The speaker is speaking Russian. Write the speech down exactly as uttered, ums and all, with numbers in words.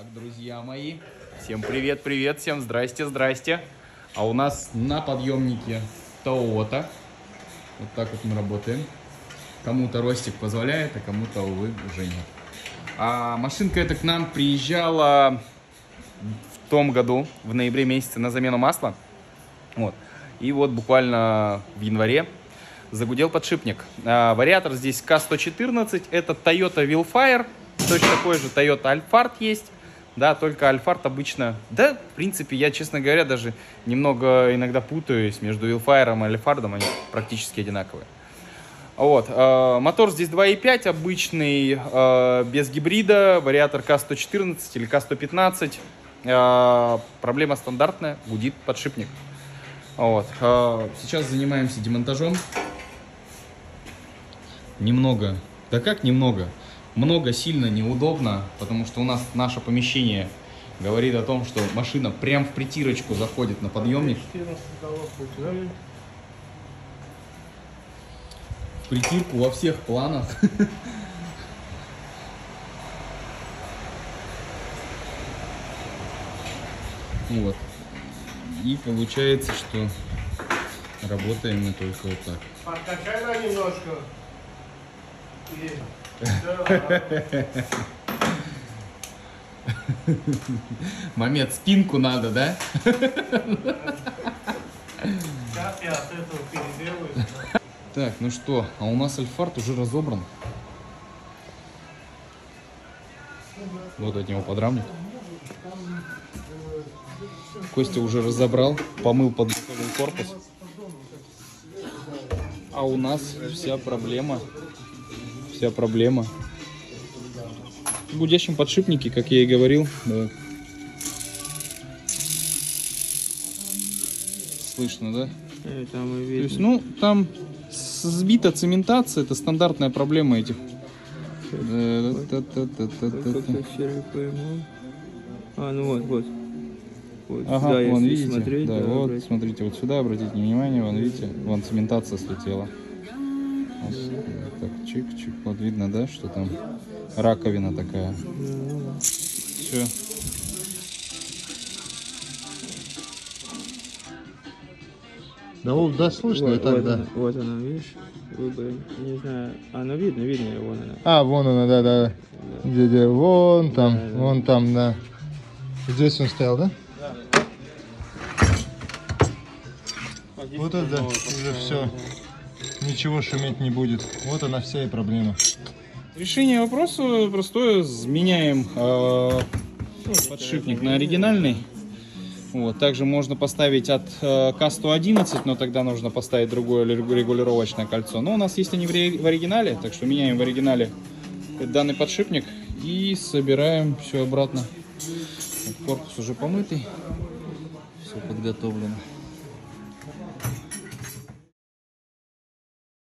Друзья мои, всем привет, привет, всем здрасте, здрасте. А у нас на подъемнике Toyota. Вот так вот мы работаем. Кому-то ростик позволяет, а кому-то, увы, уже нет. А машинка эта к нам приезжала в том году, в ноябре месяце, на замену масла. Вот. И вот буквально в январе загудел подшипник. А, вариатор здесь К сто четырнадцать, это Toyota Willfire. Точно такой же Toyota Alphard есть. Да, только Alphard обычно... Да, в принципе, я, честно говоря, даже немного иногда путаюсь между Willfire и Alphard. Они практически одинаковые. Вот. Э, мотор здесь два и пять, обычный, э, без гибрида. Вариатор К сто четырнадцать или К сто пятнадцать. Э, проблема стандартная, гудит подшипник. Вот. Э, сейчас занимаемся демонтажом. Немного. Да как немного? Много, сильно неудобно, потому что у нас наше помещение говорит о том, что машина прям в притирочку заходит на подъемник. В притирку во всех планах. Вот. И получается, что работаем мы только вот так. Подкачай на немножко. Момент, спинку надо, да? Сейчас я от этого переделаю. Так, ну что, а у нас Alphard уже разобран. Вот от него подрамник. Костя уже разобрал, помыл, подготовил корпус. А у нас вся проблема, вся проблема в гудящем подшипнике, как я и говорил. Да. Слышно, да? Там и То есть, ну, там сбита цементация, это стандартная проблема этих. А, ну вот, вот. Вот Ага, сюда, вон, если видите? смотреть, да, да, вот, брать. смотрите, вот сюда обратите внимание, вон, видите, вон цементация слетела. Вот, так, чик-чик, вот видно, да, что там раковина такая. Да. Все. Да, вот, да, слышно, Вот, и так, вот, да. она, вот она, видишь? Вы бы, не знаю. А, ну видно, видно, вон она. А, вон она, да, да. Где, где, вон там, Да, да. вон там, да. Здесь он стоял, да? Вот это да, уже все. Ничего шуметь не будет. Вот она вся и проблема. Решение вопроса простое. Меняем э, подшипник на оригинальный. Вот. Также можно поставить от э, К сто одиннадцать, но тогда нужно поставить другое регулировочное кольцо. Но у нас есть они в, ре, в оригинале, так что меняем в оригинале данный подшипник и собираем все обратно. Корпус уже помытый, все подготовлено.